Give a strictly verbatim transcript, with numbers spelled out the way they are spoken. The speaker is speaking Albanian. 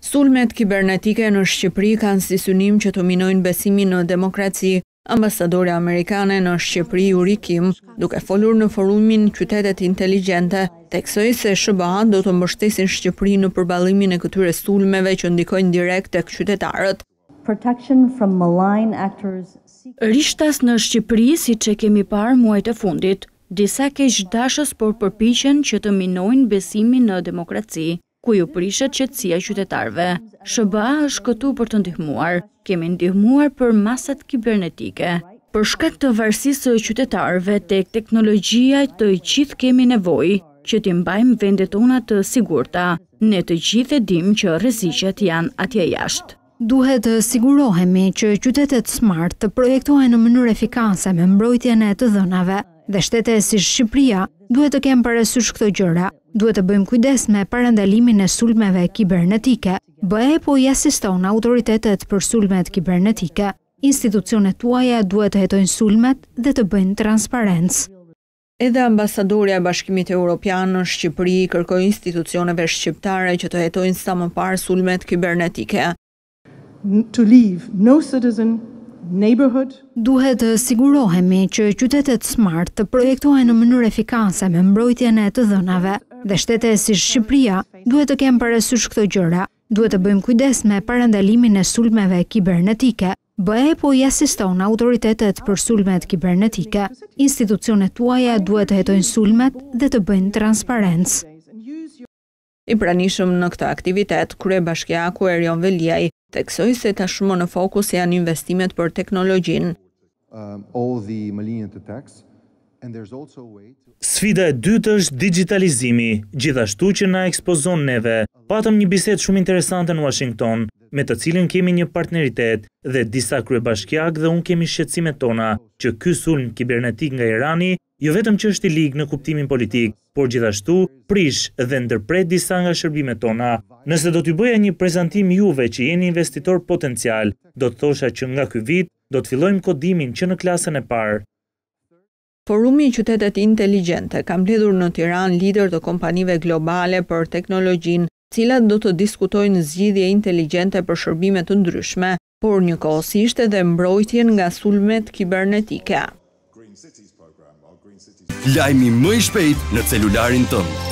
Sulmet kibernetike në Shqipëri kanë si synim që të minojnë besimin në demokraci. Ambasadore amerikane në Shqipëri Yuri Kim, duke folur në forumin Qytetet Inteligjente, theksoi se S B A do të mbështesin Shqipërinë në përballimin e këtyre sulmeve që ndikojnë direkt tek qytetarët. Rishtas në Shqipëri, siç e kemi parë muajt e fundit, disa keqdashës por përpiqen që të minojnë besimin në demokraci, ku ju prishet qetësia e qytetarëve. S B A është këtu për të ndihmuar. Kemi ndihmuar për masat kibernetike. Për shkak të varësisë së qytetarëve tek teknologjia, të gjithë kemi nevojë që t'i mbajmë vendet tona të sigurta. Ne të gjithë e dimë që rreziqet janë atje jashtë. Duhet të sigurohemi që qytetet smart të projektohen në mënyrë efikase me mbrojtjen e të dhënave dhe shtete si Shqipëria duhet të kemë parasysh këto gjëra. Duhet të bëjmë kujdes me parandalimin e sulmeve kibernetike. B E po i asiston autoritetet për sulmet kibernetike. Institucionet tuaja duhet të hetojnë sulmet dhe të bëjnë transparencë. Edhe ambasadorja e Bashkimit Evropian në Shqipëri kërkoi institucioneve shqiptare që të hetojnë sa më parë sulmet kibernetike. To leave no citizen, neighborhood. Duhet të sigurohemi që qytetet smart të projektohen në mënyrë efikase me mbrojtjen e të dhënave dhe shtete si Shqipëria duhet të kemë parasysh këto gjëra. Duhet të bëjmë kujdes me parandalimin e sulmeve kibernetike. B E po i asiston autoritetet për sulmet kibernetike. Institucionet tuaja duhet të hetojnë sulmet dhe të bëjnë transparencë. I pranishëm në këtë aktivitet, kryebashkiaku Erion Veliaj theksoi se tashmë në fokus janë investimet për teknologjinë. Sfida e dytë është digitalizimi, gjithashtu që na ekspozon neve. Patëm një bisedë shumë interesante në Washington, me të cilën kemi një partneritet dhe disa kryebashkiak dhe unë kemi shqetësimet tona që ky sulm kibernetik nga Irani jo vetëm që është i ligë në kuptimin politik, por gjithashtu prish dhe ndërpret disa nga shërbimet tona. Nëse do t'ju bëja një prezantim juve që jeni investitor potencial, do të thosha që nga ky vit do të fillojmë kodimin që në klasën e parë. Forumi i Qytetet Inteligjente ka mbledhur në Tiranë lider të kompanive globale për teknologjinë, cilat do të diskutojnë zgjidhje inteligjente për shërbime të ndryshme, por njëkohësisht edhe mbrojtjen nga sulmet kibernetike. Lajmi më i shpejt në celularin tënd.